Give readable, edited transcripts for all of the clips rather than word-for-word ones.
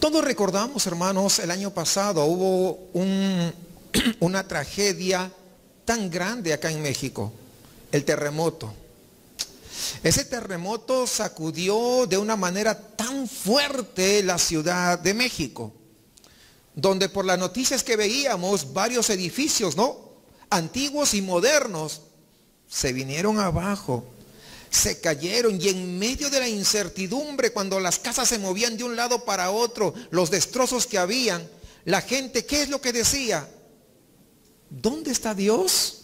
Todos recordamos, hermanos, el año pasado hubo una tragedia tan grande acá en México, el terremoto. Ese terremoto sacudió de una manera tan fuerte la Ciudad de México, donde por las noticias que veíamos, varios edificios, antiguos y modernos, se vinieron abajo, se cayeron, y en medio de la incertidumbre, cuando las casas se movían de un lado para otro, los destrozos que habían, la gente, ¿qué es lo que decía? ¿Dónde está Dios?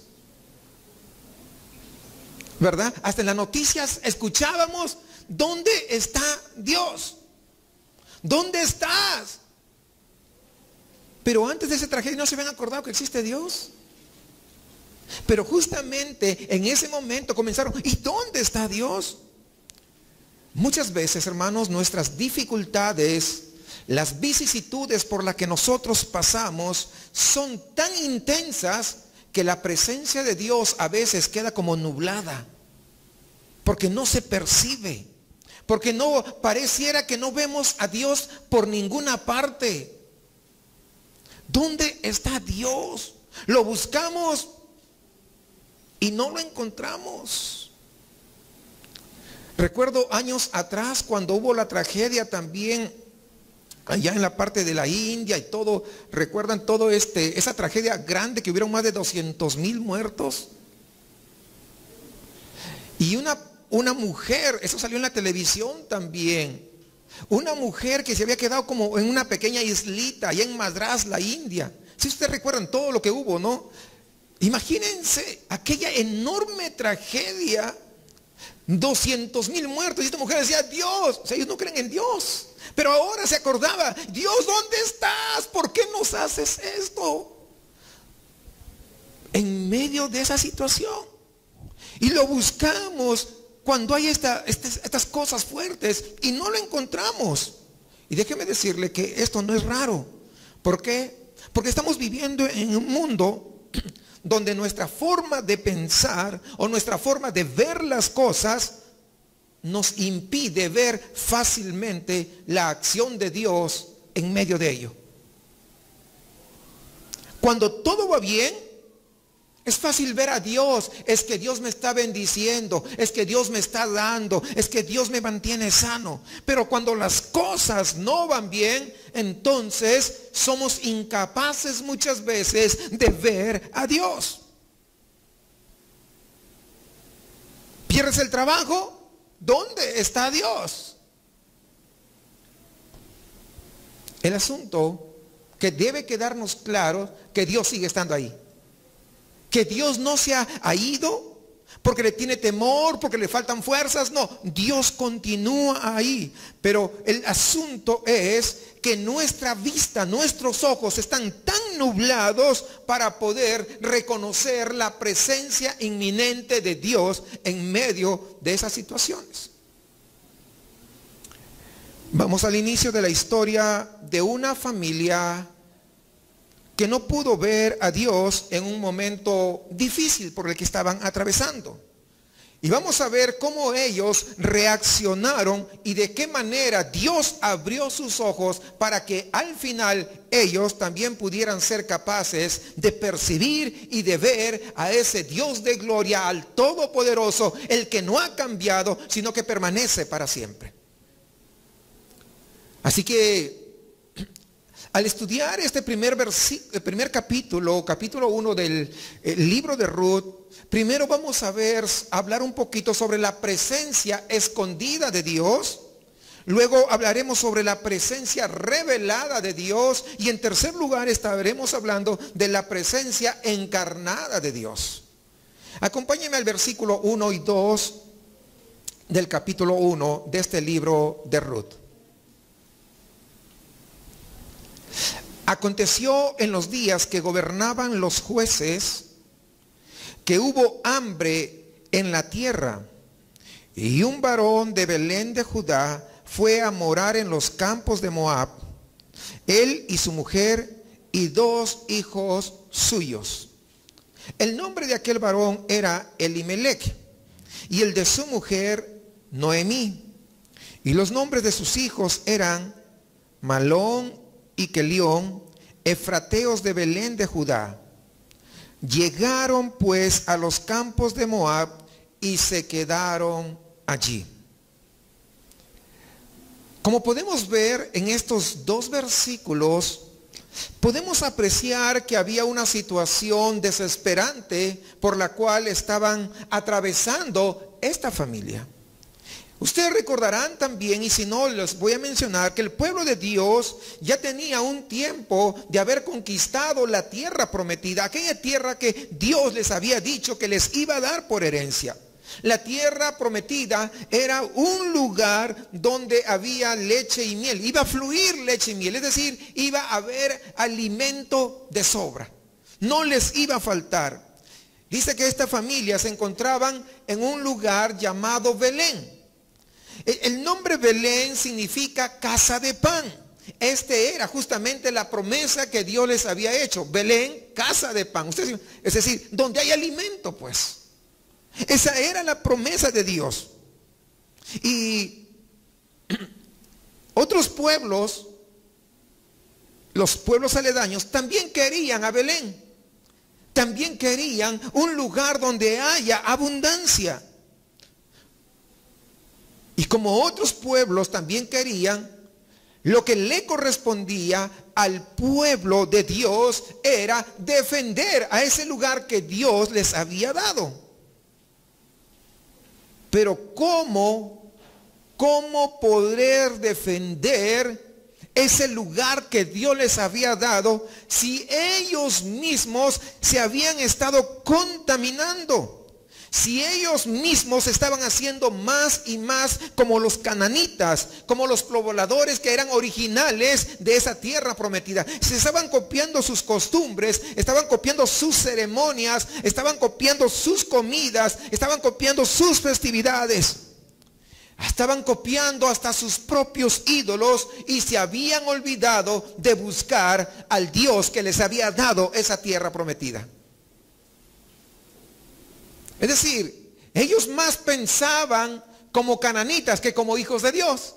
¿Verdad? Hasta en las noticias escuchábamos, ¿dónde está Dios? ¿Dónde estás? Pero antes de esa tragedia no se habían acordado que existe Dios. Pero justamente en ese momento comenzaron, ¿y dónde está Dios? Muchas veces, hermanos, nuestras dificultades, las vicisitudes por las que nosotros pasamos son tan intensas que la presencia de Dios a veces queda como nublada, porque no se percibe, porque no pareciera que no vemos a Dios por ninguna parte. ¿Dónde está Dios? Lo buscamos y no lo encontramos. Recuerdo años atrás cuando hubo la tragedia también allá en la parte de la India y todo, ¿recuerdan todo esa tragedia grande que hubieron más de 200,000 muertos? Y una mujer, eso salió en la televisión también, una mujer que se había quedado como en una pequeña islita allá en Madrás, la India. Si ustedes recuerdan todo lo que hubo, ¿no? Imagínense aquella enorme tragedia, 200,000 muertos, y esta mujer decía, Dios, o sea, ellos no creen en Dios. Pero ahora se acordaba, Dios, ¿dónde estás? ¿Por qué nos haces esto? En medio de esa situación. Y lo buscamos cuando hay estas cosas fuertes y no lo encontramos. Y déjeme decirle que esto no es raro. ¿Por qué? Porque estamos viviendo en un mundo donde nuestra forma de pensar o nuestra forma de ver las cosas nos impide ver fácilmente la acción de Dios en medio de ello. Cuando todo va bien, es fácil ver a Dios. Es que Dios me está bendiciendo, es que Dios me está dando, es que Dios me mantiene sano. Pero cuando las cosas no van bien, entonces somos incapaces muchas veces de ver a Dios. ¿Pierdes el trabajo? ¿Dónde está Dios? El asunto que debe quedarnos claro, que Dios sigue estando ahí. Que Dios no se ha ido porque le tiene temor, porque le faltan fuerzas. No, Dios continúa ahí. Pero el asunto es que nuestra vista, nuestros ojos están tan nublados para poder reconocer la presencia inminente de Dios en medio de esas situaciones. Vamos al inicio de la historia de una familia que no pudo ver a Dios en un momento difícil por el que estaban atravesando. Y vamos a ver cómo ellos reaccionaron y de qué manera Dios abrió sus ojos para que al final ellos también pudieran ser capaces de percibir y de ver a ese Dios de gloria, al Todopoderoso, el que no ha cambiado, sino que permanece para siempre. Así que al estudiar este primer capítulo 1 del libro de Ruth, primero vamos a hablar un poquito sobre la presencia escondida de Dios. Luego hablaremos sobre la presencia revelada de Dios. Y en tercer lugar estaremos hablando de la presencia encarnada de Dios. Acompáñenme al versículo 1 y 2 del capítulo 1 de este libro de Ruth. Aconteció en los días que gobernaban los jueces que hubo hambre en la tierra, y un varón de Belén de Judá fue a morar en los campos de Moab, él y su mujer y 2 hijos suyos. El nombre de aquel varón era Elimelech, y el de su mujer Noemí, y los nombres de sus hijos eran Malón y Kelión, efrateos de Belén de Judá. Llegaron pues a los campos de Moab y se quedaron allí. Como podemos ver en estos dos versículos, podemos apreciar que había una situación desesperante por la cual estaban atravesando esta familia. Ustedes recordarán también, y si no les voy a mencionar, que el pueblo de Dios ya tenía un tiempo de haber conquistado la tierra prometida, aquella tierra que Dios les había dicho que les iba a dar por herencia. La tierra prometida era un lugar donde había leche y miel, iba a fluir leche y miel, es decir, iba a haber alimento de sobra, no les iba a faltar. Dice que esta familia se encontraban en un lugar llamado Belén. El nombre Belén significa casa de pan. Este era justamente la promesa que Dios les había hecho. Belén, casa de pan. Es decir, donde hay alimento, pues. Esa era la promesa de Dios. Y otros pueblos, los pueblos aledaños, también querían a Belén. También querían un lugar donde haya abundancia. Y como otros pueblos también querían, lo que le correspondía al pueblo de Dios era defender a ese lugar que Dios les había dado. Pero ¿cómo poder defender ese lugar que Dios les había dado si ellos mismos se habían estado contaminando? Si ellos mismos estaban haciendo más y más como los cananitas, como los pobladores que eran originales de esa tierra prometida. Se estaban copiando sus costumbres, estaban copiando sus ceremonias, estaban copiando sus comidas, estaban copiando sus festividades. Estaban copiando hasta sus propios ídolos y se habían olvidado de buscar al Dios que les había dado esa tierra prometida. Es decir, ellos más pensaban como cananitas que como hijos de Dios.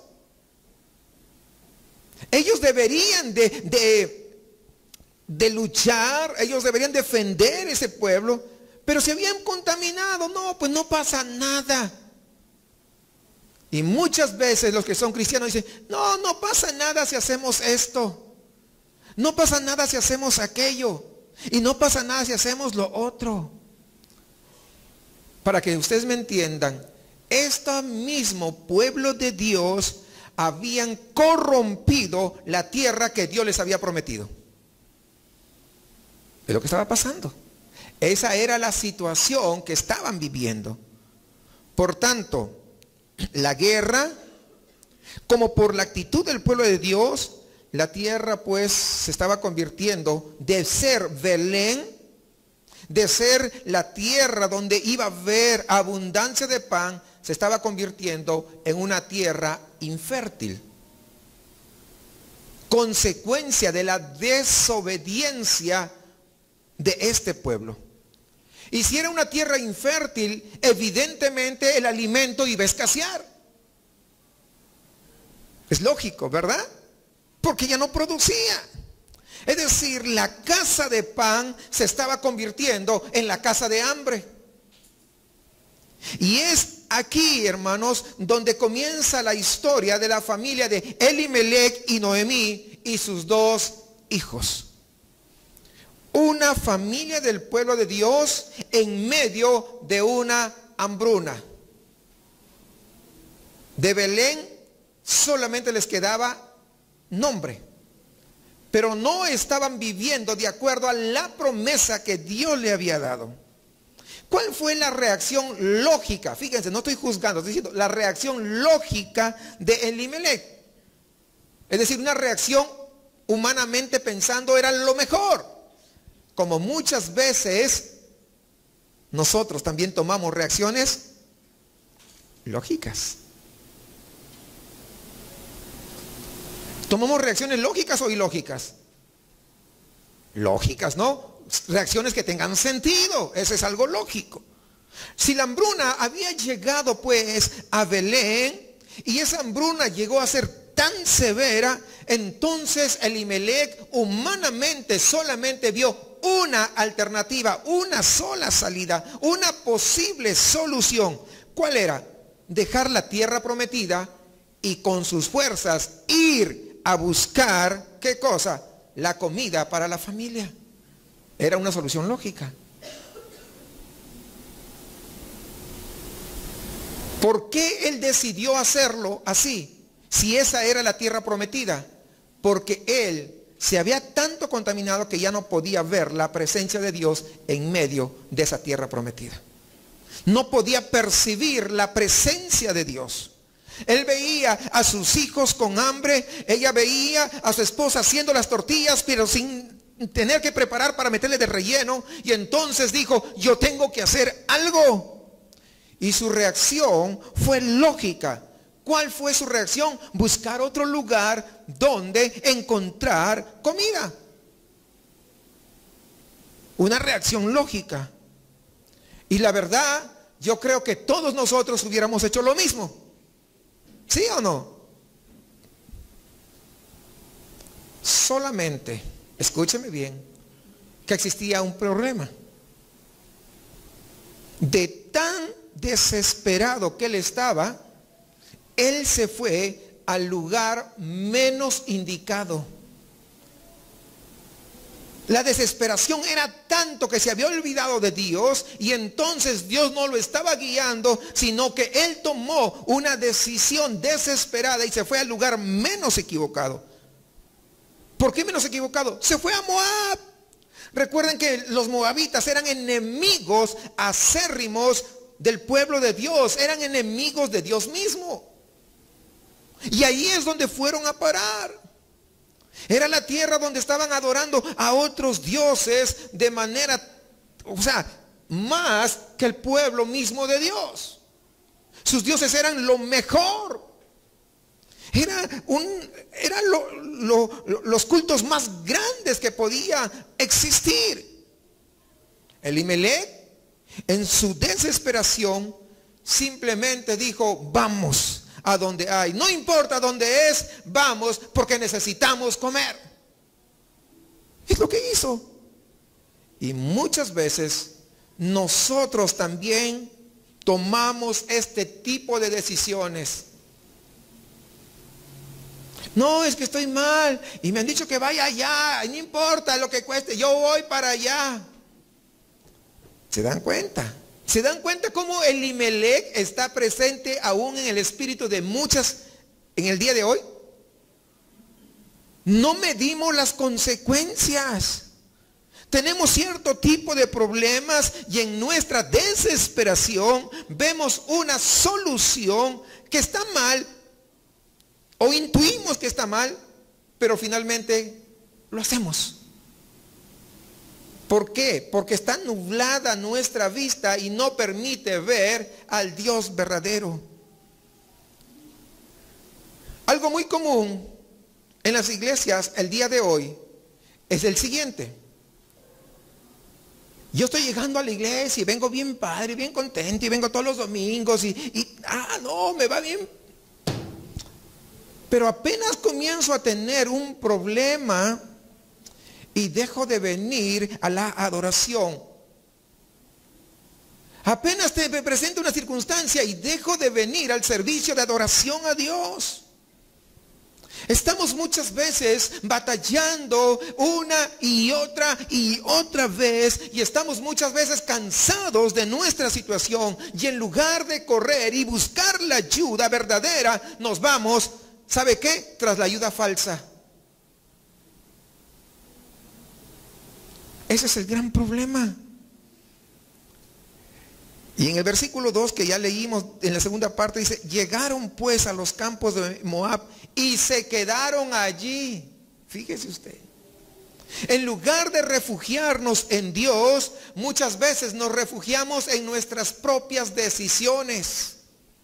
Ellos deberían de luchar, ellos deberían defender ese pueblo, pero se habían contaminado. No, pues no pasa nada. Y muchas veces los que son cristianos dicen, no pasa nada si hacemos esto. No pasa nada si hacemos aquello. Y no pasa nada si hacemos lo otro. Para que ustedes me entiendan, este mismo pueblo de Dios habían corrompido la tierra que Dios les había prometido. Es lo que estaba pasando. Esa era la situación que estaban viviendo. Por tanto, la guerra, como por la actitud del pueblo de Dios, la tierra pues se estaba convirtiendo de ser Belén, de ser la tierra donde iba a haber abundancia de pan, se estaba convirtiendo en una tierra infértil. Consecuencia de la desobediencia de este pueblo. Y si era una tierra infértil, evidentemente el alimento iba a escasear. Es lógico, ¿verdad? Porque ya no producía. Es decir, la casa de pan se estaba convirtiendo en la casa de hambre. Y es aquí, hermanos, donde comienza la historia de la familia de Elimelech y Noemí y sus dos hijos. Una familia del pueblo de Dios en medio de una hambruna. De Belén solamente les quedaba nombre. Pero no estaban viviendo de acuerdo a la promesa que Dios le había dado. ¿Cuál fue la reacción lógica? Fíjense, no estoy juzgando, estoy diciendo la reacción lógica de Elimelech. Es decir, una reacción humanamente pensando era lo mejor. Como muchas veces nosotros también tomamos reacciones lógicas. ¿Tomamos reacciones lógicas o ilógicas? Lógicas, ¿no? Reacciones que tengan sentido. Eso es algo lógico. Si la hambruna había llegado pues a Belén y esa hambruna llegó a ser tan severa, Entonces Elimelec humanamente solamente vio una alternativa, una sola salida, una posible solución. ¿Cuál era? Dejar la tierra prometida y con sus fuerzas ir a buscar, ¿qué cosa? La comida para la familia. Era una solución lógica. ¿Por qué él decidió hacerlo así? Si esa era la tierra prometida. Porque él se había tanto contaminado que ya no podía ver la presencia de Dios en medio de esa tierra prometida. No podía percibir la presencia de Dios. Él veía a sus hijos con hambre, ella veía a su esposa haciendo las tortillas, pero sin tener que preparar para meterle de relleno. Y entonces dijo, yo tengo que hacer algo. Y su reacción fue lógica. ¿Cuál fue su reacción? Buscar otro lugar donde encontrar comida. Una reacción lógica. Y la verdad, yo creo que todos nosotros hubiéramos hecho lo mismo. ¿Sí o no? Solamente, escúcheme bien, que existía un problema. De tan desesperado que él estaba, él se fue al lugar menos indicado. La desesperación era tanto que se había olvidado de Dios y entonces Dios no lo estaba guiando, sino que él tomó una decisión desesperada y se fue al lugar menos equivocado. ¿Por qué menos equivocado? Se fue a Moab. Recuerden que los moabitas eran enemigos acérrimos del pueblo de Dios, eran enemigos de Dios mismo. Y ahí es donde fueron a parar. Era la tierra donde estaban adorando a otros dioses de manera, más que el pueblo mismo de Dios. Sus dioses eran lo mejor. Eran los cultos más grandes que podía existir. Elimelec, en su desesperación, simplemente dijo, vamos a donde hay. No importa dónde es, vamos porque necesitamos comer. Es lo que hizo. Y muchas veces nosotros también tomamos este tipo de decisiones. No, es que estoy mal y me han dicho que vaya allá, no importa lo que cueste, yo voy para allá. ¿Se dan cuenta? ¿Se dan cuenta cómo Elimelec está presente aún en el espíritu de muchas en el día de hoy? No medimos las consecuencias. Tenemos cierto tipo de problemas y en nuestra desesperación vemos una solución que está mal o intuimos que está mal, pero finalmente lo hacemos. ¿Por qué? Porque está nublada nuestra vista y no permite ver al Dios verdadero. Algo muy común en las iglesias el día de hoy es el siguiente. Yo estoy llegando a la iglesia y vengo bien padre, bien contento y vengo todos los domingos no, me va bien. Pero apenas comienzo a tener un problema y dejo de venir a la adoración. Apenas te presenta una circunstancia y dejo de venir al servicio de adoración a Dios. Estamos muchas veces batallando una y otra vez y estamos muchas veces cansados de nuestra situación y en lugar de correr y buscar la ayuda verdadera, nos vamos, ¿sabe qué? Tras la ayuda falsa. Ese es el gran problema. Y en el versículo 2 que ya leímos en la segunda parte dice, llegaron pues a los campos de Moab y se quedaron allí. Fíjese usted. En lugar de refugiarnos en Dios, muchas veces nos refugiamos en nuestras propias decisiones.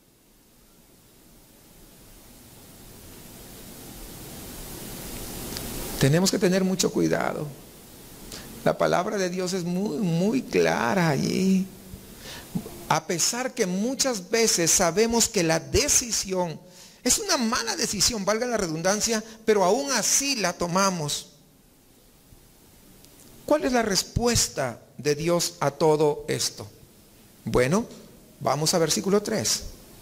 Tenemos que tener mucho cuidado. La palabra de Dios es muy clara allí. A pesar que muchas veces sabemos que la decisión Es una mala decisión, valga la redundancia, pero aún así la tomamos. ¿Cuál es la respuesta de Dios a todo esto? Bueno, vamos a versículo 3.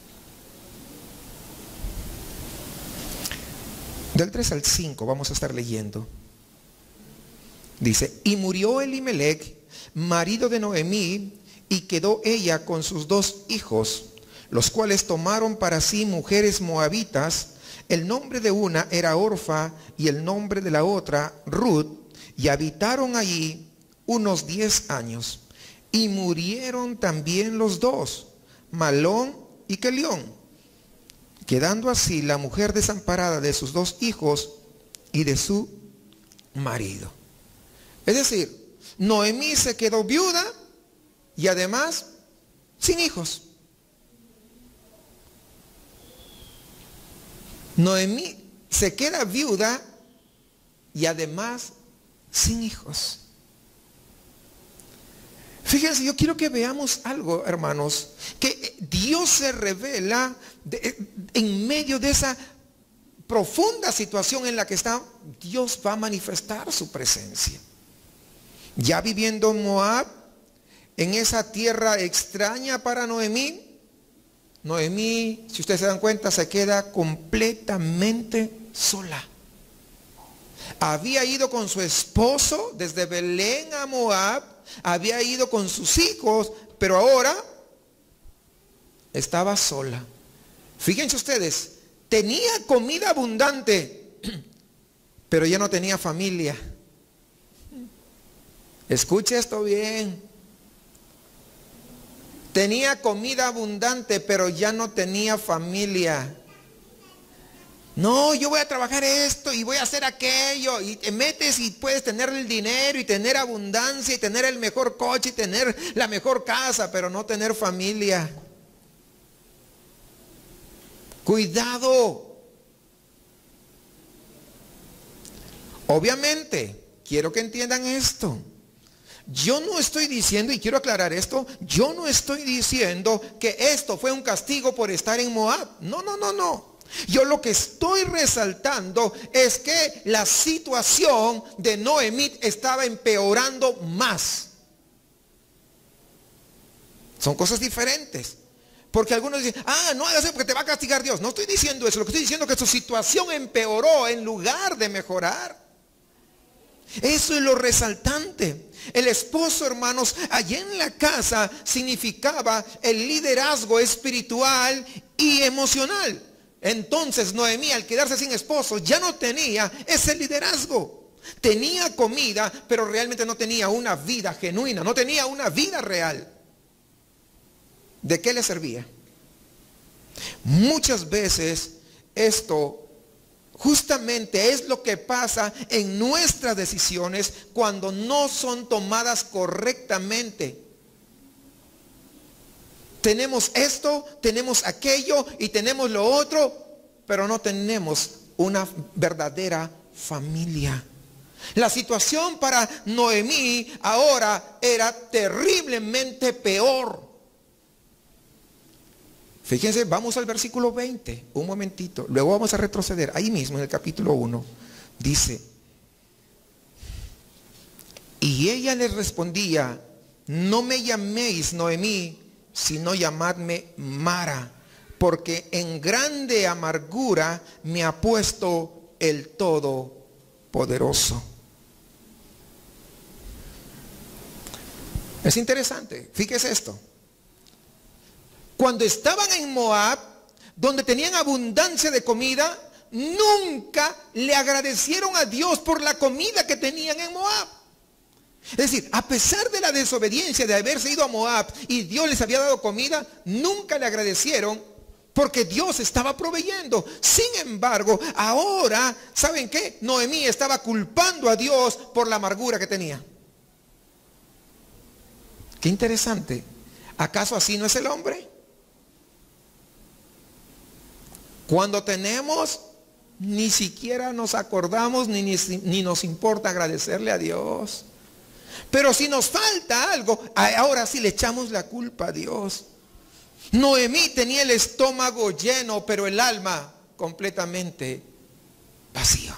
Del 3 al 5 vamos a estar leyendo. Dice, y murió Elimelech, marido de Noemí, y quedó ella con sus 2 hijos, los cuales tomaron para sí mujeres moabitas. El nombre de una era Orfa y el nombre de la otra Ruth, y habitaron allí unos 10 años. Y murieron también los 2, Malón y Kelión, quedando así la mujer desamparada de sus 2 hijos y de su marido. Es decir, Noemí se quedó viuda y además sin hijos. Noemí se queda viuda y además sin hijos. Fíjense, yo quiero que veamos algo, hermanos, que Dios se revela en medio de esa profunda situación en la que está. Dios va a manifestar su presencia. Ya viviendo en Moab, en esa tierra extraña para Noemí, Noemí, si ustedes se dan cuenta, se queda completamente sola. Había ido con su esposo desde Belén a Moab, había ido con sus hijos, pero ahora estaba sola. Fíjense ustedes, tenía comida abundante, pero ya no tenía familia. Escuche esto bien. Tenía comida abundante, pero ya no tenía familia. No, yo voy a trabajar esto y voy a hacer aquello. Y te metes y puedes tener el dinero y tener abundancia y tener el mejor coche y tener la mejor casa, pero no tener familia. Cuidado. Obviamente, quiero que entiendan esto. Yo no estoy diciendo, y quiero aclarar esto, yo no estoy diciendo que esto fue un castigo por estar en Moab. No, no, no, no. Yo lo que estoy resaltando es que la situación de Noemí estaba empeorando más. Son cosas diferentes. Porque algunos dicen, no hagas eso porque te va a castigar Dios. No estoy diciendo eso, lo que estoy diciendo es que su situación empeoró en lugar de mejorar. Eso es lo resaltante. El esposo, hermanos, allá en la casa significaba el liderazgo espiritual y emocional. Entonces Noemí, al quedarse sin esposo, ya no tenía ese liderazgo. Tenía comida, pero realmente no tenía una vida genuina, no tenía una vida real. ¿De qué le servía? Muchas veces esto justamente es lo que pasa en nuestras decisiones cuando no son tomadas correctamente. Tenemos esto, tenemos aquello y tenemos lo otro, pero no tenemos una verdadera familia. La situación para Noemí ahora era terriblemente peor. Fíjense, vamos al versículo 20, un momentito, luego vamos a retroceder, ahí mismo en el capítulo 1, dice, y ella les respondía, no me llaméis Noemí, sino llamadme Mara, porque en grande amargura me ha puesto el Todopoderoso. Es interesante, fíjese esto. Cuando estaban en Moab, donde tenían abundancia de comida, nunca le agradecieron a Dios por la comida que tenían en Moab. Es decir, a pesar de la desobediencia de haberse ido a Moab y Dios les había dado comida, nunca le agradecieron porque Dios estaba proveyendo. Sin embargo, ahora, ¿saben qué? Noemí estaba culpando a Dios por la amargura que tenía. Qué interesante. ¿Acaso así no es el hombre? Cuando tenemos, ni siquiera nos acordamos ni nos importa agradecerle a Dios. Pero si nos falta algo, ahora sí le echamos la culpa a Dios. Noemí tenía el estómago lleno, pero el alma completamente vacío.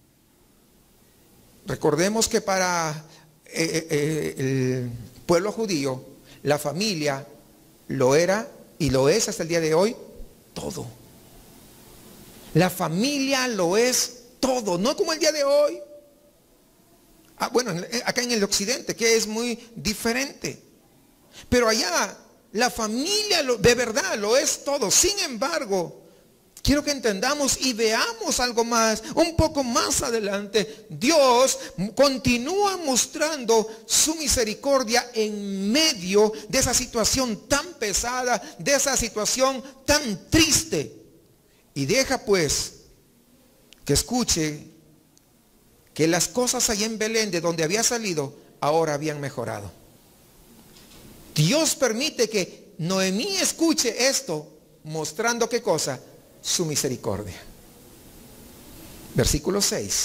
Recordemos que para el pueblo judío, la familia lo era y lo es hasta el día de hoy todo. La familia lo es todo, no como el día de hoy. Bueno, acá en el occidente, que es muy diferente. Pero allá, la familia de verdad lo es todo. Sin embargo, quiero que entendamos y veamos algo más, un poco más adelante. Dios continúa mostrando su misericordia en medio de esa situación tan pesada, de esa situación tan triste. Y deja pues que escuche que las cosas allá en Belén, de donde había salido, ahora habían mejorado. Dios permite que Noemí escuche esto, mostrando ¿qué cosa? Su misericordia. Versículo 6.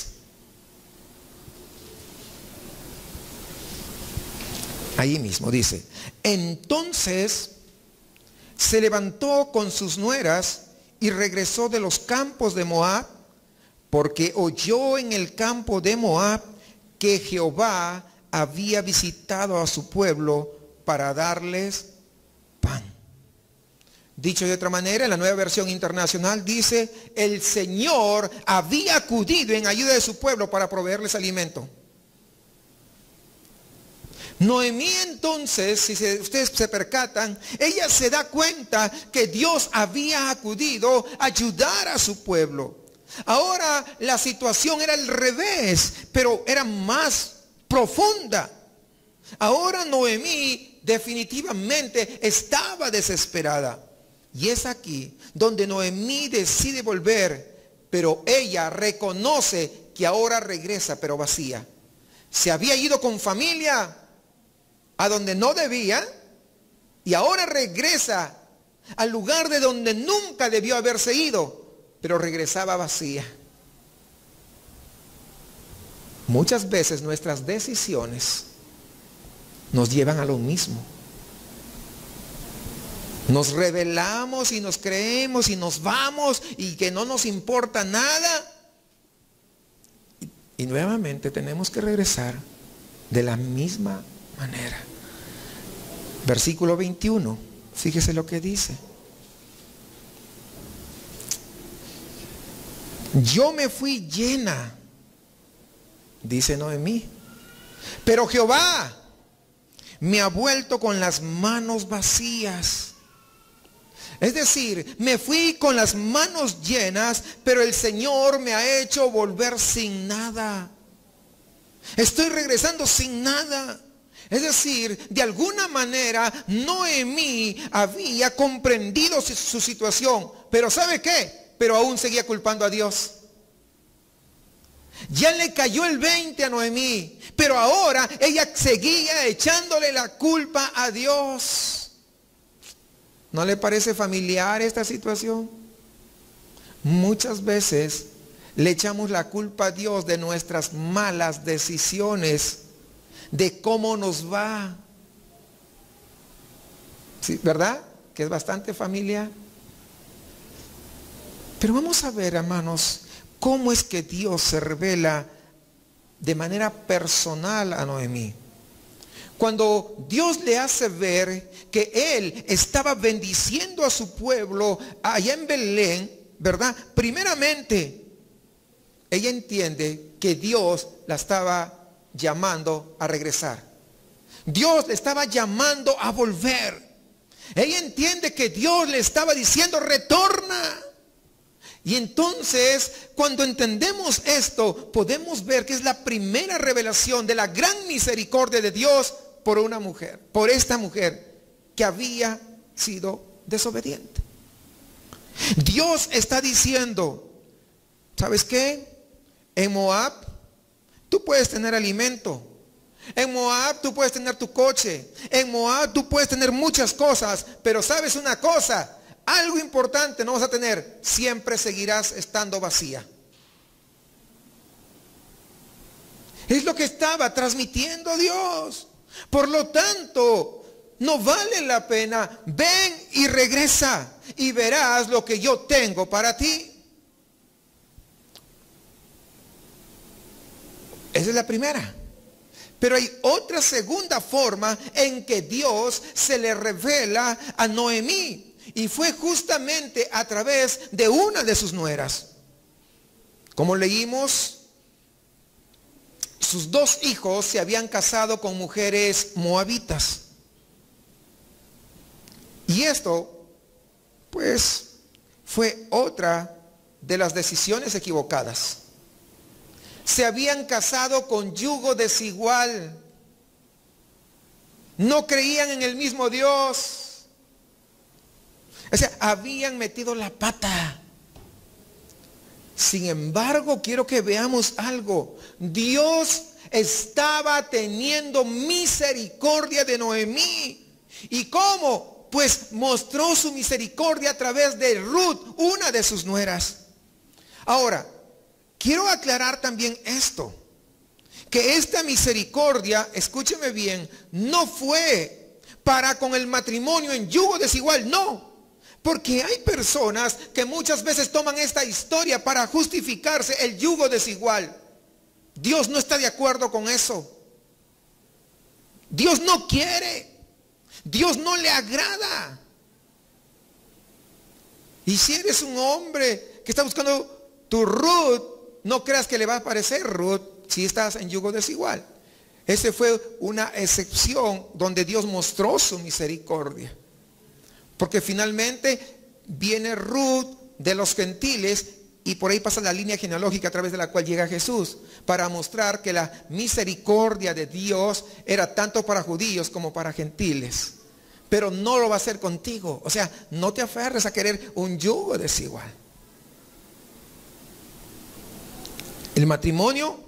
Ahí mismo dice: entonces se levantó con sus nueras y regresó de los campos de Moab, porque oyó en el campo de Moab que Jehová había visitado a su pueblo para darles pan. Dicho de otra manera, en la Nueva Versión Internacional dice: el Señor había acudido en ayuda de su pueblo para proveerles alimento. Noemí entonces, si ustedes se percatan, ella se da cuenta que Dios había acudido a ayudar a su pueblo. Ahora la situación era al revés, pero era más profunda. Ahora Noemí definitivamente estaba desesperada. Y es aquí donde Noemí decide volver, pero ella reconoce que ahora regresa, pero vacía. Se había ido con familia a donde no debía y ahora regresa al lugar de donde nunca debió haberse ido, pero regresaba vacía. Muchas veces nuestras decisiones nos llevan a lo mismo. Nos rebelamos y nos creemos y nos vamos y que no nos importa nada. Y nuevamente tenemos que regresar de la misma manera. Versículo 21, fíjese lo que dice: yo me fui llena, dice Noemí, pero Jehová me ha vuelto con las manos vacías. Es decir, me fui con las manos llenas, pero el Señor me ha hecho volver sin nada. Estoy regresando sin nada. Es decir, de alguna manera Noemí había comprendido su situación, pero ¿sabe qué? Pero aún seguía culpando a Dios. Ya le cayó el 20 a Noemí, pero ahora ella seguía echándole la culpa a Dios. ¿No le parece familiar esta situación? Muchas veces le echamos la culpa a Dios de nuestras malas decisiones, de cómo nos va. ¿Sí, verdad? Que es bastante familiar. Pero vamos a ver, hermanos, cómo es que Dios se revela de manera personal a Noemí. Cuando Dios le hace ver que Él estaba bendiciendo a su pueblo allá en Belén, ¿verdad? Primeramente, ella entiende que Dios la estaba llamando a regresar. Dios le estaba llamando a volver. Ella entiende que Dios le estaba diciendo: retorna. Y entonces, cuando entendemos esto, podemos ver que es la primera revelación de la gran misericordia de Dios por una mujer, por esta mujer que había sido desobediente. Dios está diciendo: ¿sabes qué? En Moab tú puedes tener alimento. En Moab tú puedes tener tu coche. En Moab tú puedes tener muchas cosas. Pero ¿sabes una cosa? Algo importante no vas a tener. Siempre seguirás estando vacía. Es lo que estaba transmitiendo Dios. Por lo tanto, no vale la pena. Ven y regresa y verás lo que yo tengo para ti. Esa es la primera. Pero hay otra segunda forma en que Dios se le revela a Noemí. Y fue justamente a través de una de sus nueras. Como leímos, sus dos hijos se habían casado con mujeres moabitas. Y esto, pues, fue otra de las decisiones equivocadas. Se habían casado con yugo desigual. No creían en el mismo Dios. O sea, habían metido la pata. Sin embargo, quiero que veamos algo. Dios estaba teniendo misericordia de Noemí. ¿Y cómo? Pues mostró su misericordia a través de Ruth, una de sus nueras. Ahora, quiero aclarar también esto, que esta misericordia, escúcheme bien, no fue para con el matrimonio en yugo desigual, no. Porque hay personas que muchas veces toman esta historia para justificarse el yugo desigual. Dios no está de acuerdo con eso. Dios no quiere. Dios no le agrada. Y si eres un hombre que está buscando tu Ruth, no creas que le va a parecer Ruth si estás en yugo desigual. Esa fue una excepción donde Dios mostró su misericordia. Porque finalmente viene Ruth de los gentiles y por ahí pasa la línea genealógica a través de la cual llega Jesús, para mostrar que la misericordia de Dios era tanto para judíos como para gentiles. Pero no lo va a hacer contigo. O sea, no te aferres a querer un yugo desigual. El matrimonio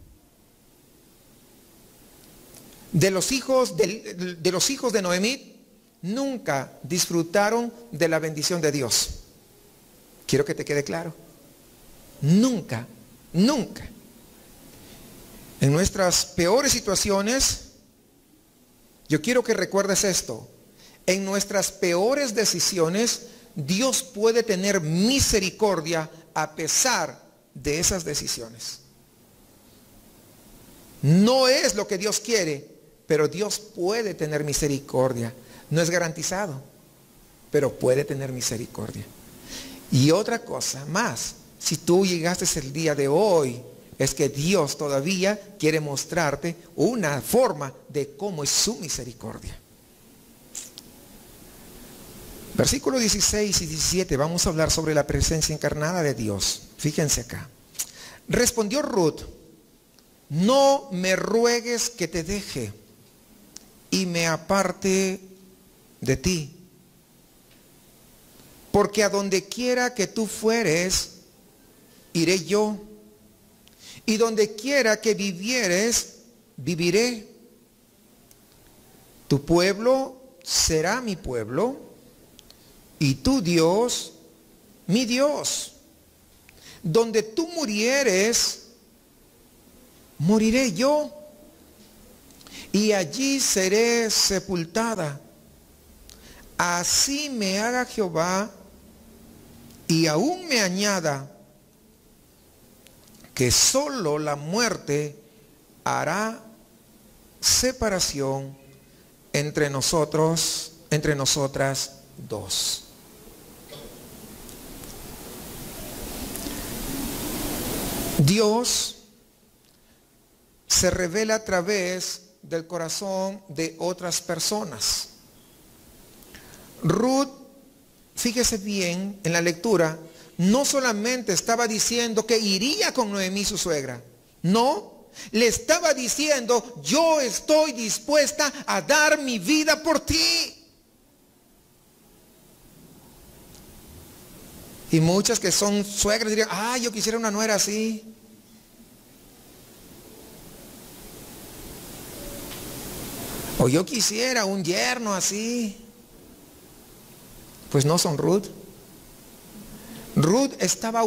de los hijos de Noemí nunca disfrutaron de la bendición de Dios. Quiero que te quede claro. Nunca, nunca. En nuestras peores situaciones, yo quiero que recuerdes esto. En nuestras peores decisiones, Dios puede tener misericordia a pesar de esas decisiones. No es lo que Dios quiere, pero Dios puede tener misericordia. No es garantizado, pero puede tener misericordia. Y otra cosa más, si tú llegaste el día de hoy, es que Dios todavía quiere mostrarte una forma de cómo es su misericordia. Versículos 16 y 17, vamos a hablar sobre la presencia encarnada de Dios. Fíjense acá. Respondió Ruth: no me ruegues que te deje y me aparte de ti, porque a donde quiera que tú fueres, iré yo, y donde quiera que vivieres, viviré. Tu pueblo será mi pueblo, y tu Dios, mi Dios. Donde tú murieres, moriré yo, y allí seré sepultada. Así me haga Jehová, y aún me añada, que solo la muerte hará separación entre nosotros, entre nosotras dos. Dios se revela a través del corazón de otras personas. Ruth, fíjese bien en la lectura, no solamente estaba diciendo que iría con Noemí su suegra, no, le estaba diciendo: yo estoy dispuesta a dar mi vida por ti. Y muchas que son suegras dirían: yo quisiera una nuera así. O yo quisiera un yerno así. Pues no son Ruth. Dios estaba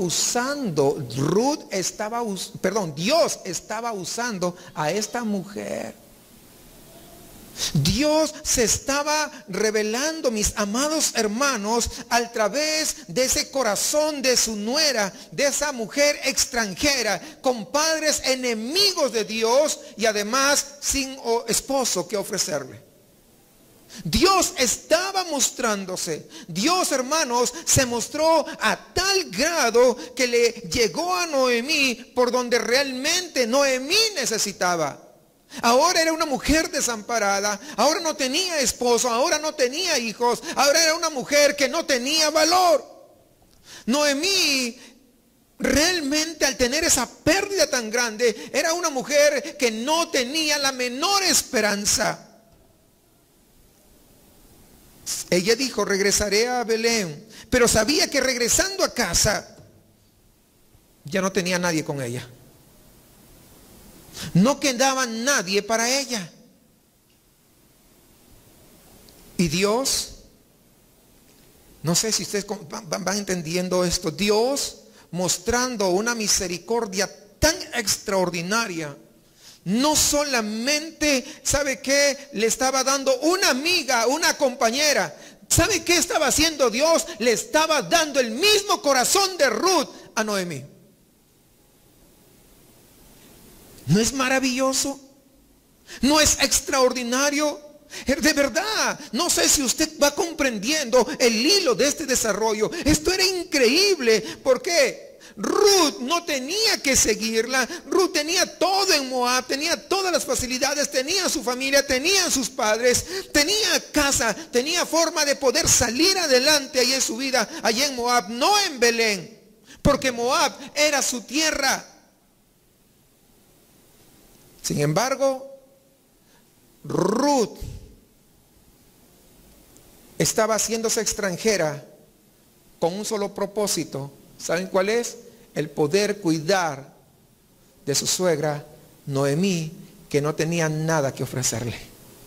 usando a esta mujer. Dios se estaba revelando, mis amados hermanos, a través de ese corazón de su nuera, de esa mujer extranjera, con padres enemigos de Dios y además sin esposo que ofrecerle. Dios estaba mostrándose. Dios, hermanos, se mostró a tal grado que le llegó a Noemí por donde realmente Noemí necesitaba. Ahora era una mujer desamparada, ahora no tenía esposo, ahora no tenía hijos, ahora era una mujer que no tenía valor. Noemí realmente, al tener esa pérdida tan grande, era una mujer que no tenía la menor esperanza. Ella dijo: regresaré a Belén, pero sabía que regresando a casa ya no tenía nadie con ella. No quedaba nadie para ella. Y Dios, no sé si ustedes van entendiendo esto, Dios mostrando una misericordia tan extraordinaria. No solamente, ¿sabe qué? Le estaba dando una amiga, una compañera. ¿Sabe qué estaba haciendo Dios? Le estaba dando el mismo corazón de Ruth a Noemí. ¿No es maravilloso? ¿No es extraordinario? De verdad, no sé si usted va comprendiendo el hilo de este desarrollo. Esto era increíble. ¿Por qué? Ruth no tenía que seguirla. Ruth tenía todo en Moab, tenía todas las facilidades, tenía su familia, tenía sus padres, tenía casa, tenía forma de poder salir adelante ahí en su vida, allí en Moab, no en Belén, porque Moab era su tierra. Sin embargo, Ruth estaba haciéndose extranjera con un solo propósito. ¿Saben cuál es? El poder cuidar de su suegra Noemí, que no tenía nada que ofrecerle.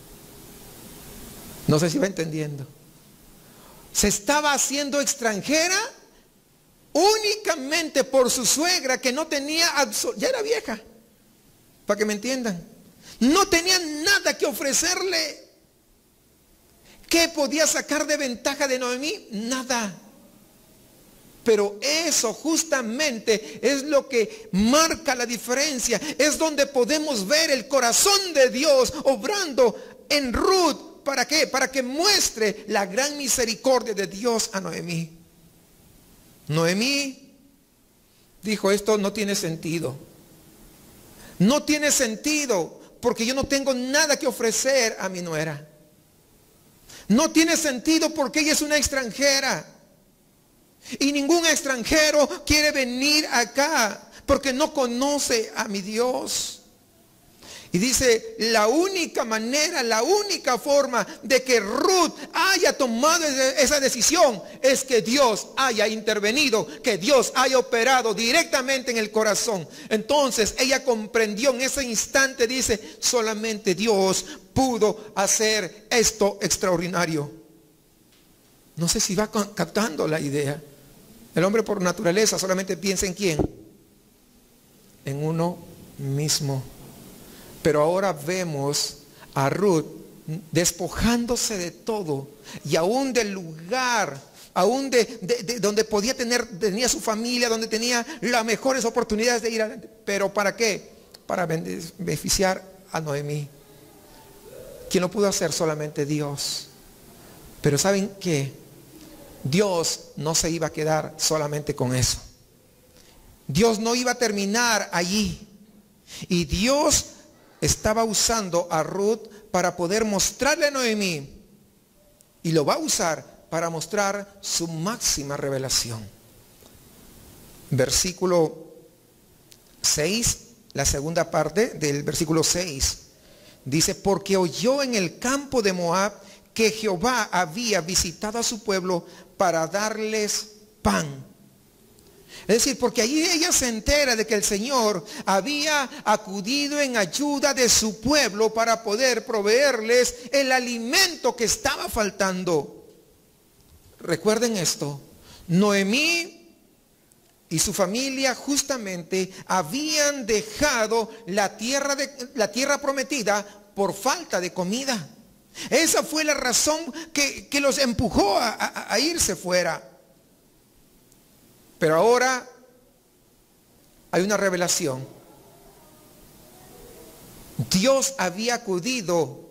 No sé si va entendiendo. Se estaba haciendo extranjera únicamente por su suegra, que no tenía, ya era vieja, para que me entiendan. No tenía nada que ofrecerle. ¿Qué podía sacar de ventaja de Noemí? Nada. Pero eso justamente es lo que marca la diferencia. Es donde podemos ver el corazón de Dios obrando en Ruth. ¿Para qué? Para que muestre la gran misericordia de Dios a Noemí. Noemí dijo: esto no tiene sentido. No tiene sentido porque yo no tengo nada que ofrecer a mi nuera. No tiene sentido porque ella es una extranjera. Y ningún extranjero quiere venir acá porque no conoce a mi Dios. Y dice, la única manera, la única forma de que Ruth haya tomado esa decisión es que Dios haya intervenido, que Dios haya operado directamente en el corazón. Entonces ella comprendió en ese instante, dice, solamente Dios pudo hacer esto extraordinario. No sé si va captando la idea. El hombre por naturaleza solamente piensa en quién, en uno mismo. Pero ahora vemos a Ruth despojándose de todo y aún del lugar, aún de donde tenía su familia, donde tenía las mejores oportunidades de ir adelante. ¿Pero para qué? Para beneficiar a Noemí. ¿Quién lo pudo hacer? Solamente Dios. Pero ¿saben qué? Dios no se iba a quedar solamente con eso. Dios no iba a terminar allí. Y Dios estaba usando a Ruth para poder mostrarle a Noemí, y lo va a usar para mostrar su máxima revelación. Versículo 6, la segunda parte del versículo 6, dice: porque oyó en el campo de Moab que Jehová había visitado a su pueblo para darles pan. Es decir, porque allí ella se entera de que el Señor había acudido en ayuda de su pueblo para poder proveerles el alimento que estaba faltando. Recuerden esto, Noemí y su familia justamente habían dejado la tierra prometida por falta de comida. Esa fue la razón que los empujó a irse fuera. Pero ahora hay una revelación. Dios había acudido,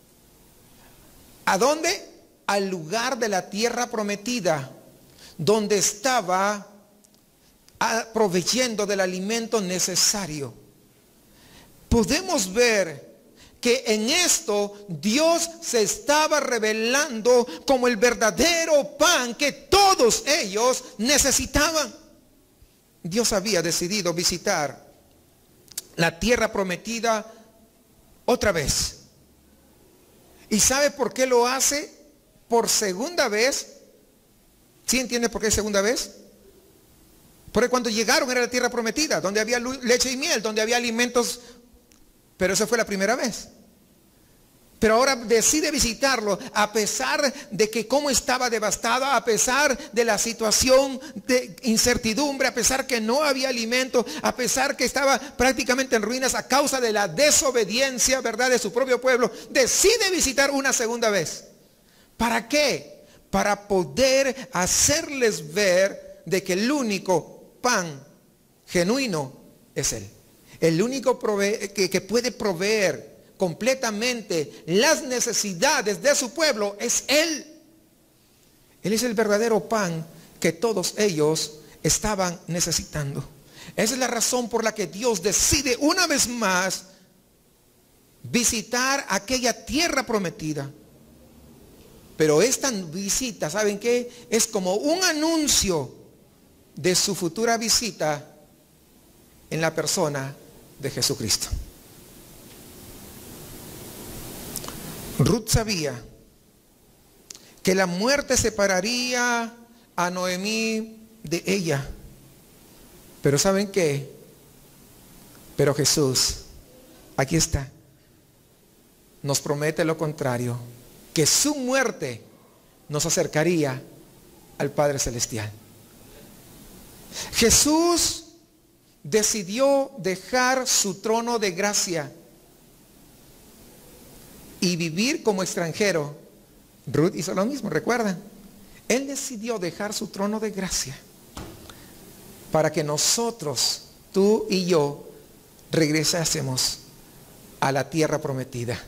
¿a dónde? Al lugar de la tierra prometida, donde estaba proveyendo del alimento necesario. Podemos ver que en esto Dios se estaba revelando como el verdadero pan que todos ellos necesitaban. Dios había decidido visitar la tierra prometida otra vez. ¿Y sabe por qué lo hace por segunda vez? ¿Sí entiende por qué segunda vez? Porque cuando llegaron era la tierra prometida, donde había leche y miel, donde había alimentos, pero esa fue la primera vez. Pero ahora decide visitarlo a pesar de que cómo estaba devastada, a pesar de la situación de incertidumbre, a pesar que no había alimento, a pesar que estaba prácticamente en ruinas a causa de la desobediencia, ¿verdad?, de su propio pueblo. Decide visitar una segunda vez. ¿Para qué? Para poder hacerles ver de que el único pan genuino es Él. El único que puede proveer completamente las necesidades de su pueblo es Él. Él es el verdadero pan que todos ellos estaban necesitando. Esa es la razón por la que Dios decide una vez más visitar aquella tierra prometida. Pero esta visita, ¿saben qué? Es como un anuncio de su futura visita en la persona de Jesucristo. Ruth sabía que la muerte separaría a Noemí de ella. Pero ¿saben qué? Pero Jesús, aquí está, nos promete lo contrario, que su muerte nos acercaría al Padre Celestial. Jesús decidió dejar su trono de gracia y vivir como extranjero. Ruth hizo lo mismo, ¿recuerdan? Él decidió dejar su trono de gracia para que nosotros, tú y yo, regresásemos a la tierra prometida.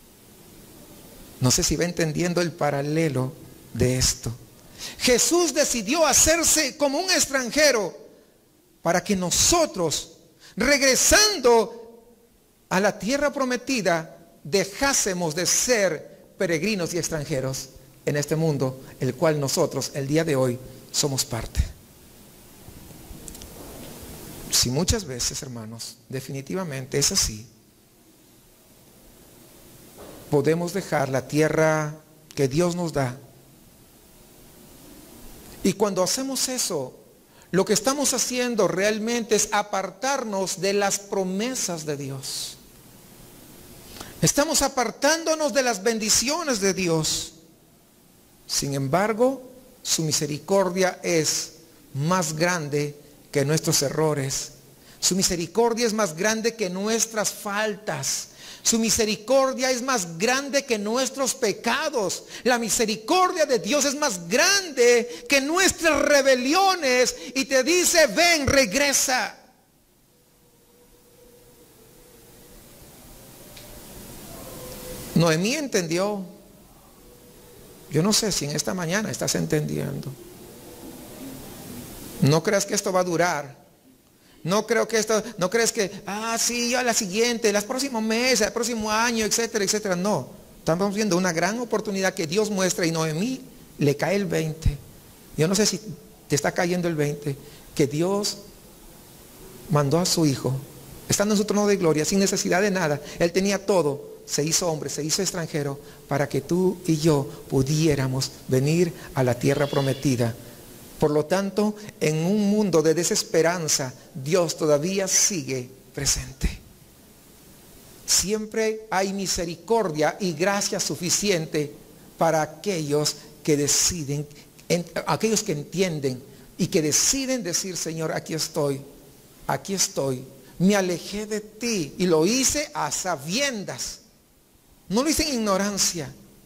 No sé si va entendiendo el paralelo de esto. Jesús decidió hacerse como un extranjero para que nosotros, regresando a la tierra prometida, dejásemos de ser peregrinos y extranjeros en este mundo, el cual nosotros el día de hoy somos parte. Si muchas veces, hermanos, definitivamente es así, podemos dejar la tierra que Dios nos da. Y cuando hacemos eso, lo que estamos haciendo realmente es apartarnos de las promesas de Dios. Estamos apartándonos de las bendiciones de Dios. Sin embargo, su misericordia es más grande que nuestros errores. Su misericordia es más grande que nuestras faltas. Su misericordia es más grande que nuestros pecados. La misericordia de Dios es más grande que nuestras rebeliones. Y te dice, ven, regresa. Noemí entendió. Yo no sé si en esta mañana estás entendiendo. No creas que esto va a durar. No crees que, sí, a la siguiente, los próximos meses, el próximo año, etcétera, etcétera. No, estamos viendo una gran oportunidad que Dios muestra y Noemí le cae el 20. Yo no sé si te está cayendo el 20, que Dios mandó a su hijo, estando en su trono de gloria, sin necesidad de nada. Él tenía todo, se hizo hombre, se hizo extranjero, para que tú y yo pudiéramos venir a la tierra prometida. Por lo tanto, en un mundo de desesperanza, Dios todavía sigue presente. Siempre hay misericordia y gracia suficiente para aquellos que deciden, aquellos que entienden y que deciden decir, Señor, aquí estoy, me alejé de ti y lo hice a sabiendas. No lo hice en ignorancia,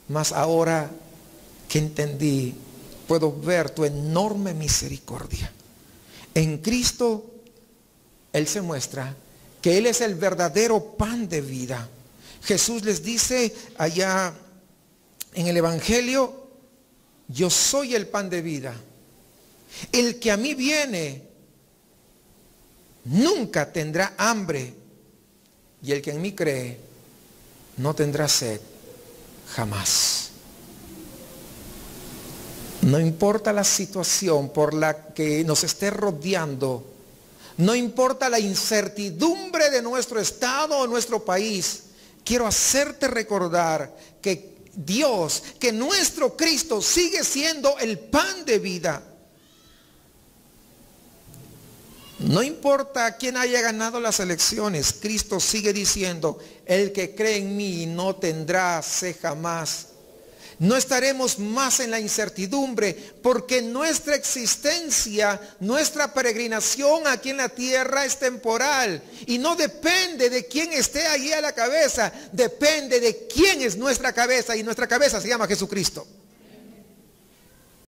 Mas ahora que entendí, puedo ver tu enorme misericordia. En Cristo, Él se muestra que Él es el verdadero pan de vida. Jesús les dice allá en el Evangelio: yo soy el pan de vida. El que a mí viene nunca tendrá hambre, y el que en mí cree no tendrá sed jamás. No importa la situación por la que nos esté rodeando, no importa la incertidumbre de nuestro estado o nuestro país, quiero hacerte recordar que Dios, que nuestro Cristo sigue siendo el pan de vida. No importa quién haya ganado las elecciones, Cristo sigue diciendo: el que cree en mí no tendrá sed jamás. No estaremos más en la incertidumbre, porque nuestra existencia, nuestra peregrinación aquí en la tierra es temporal y no depende de quién esté allí a la cabeza, depende de quién es nuestra cabeza, y nuestra cabeza se llama Jesucristo.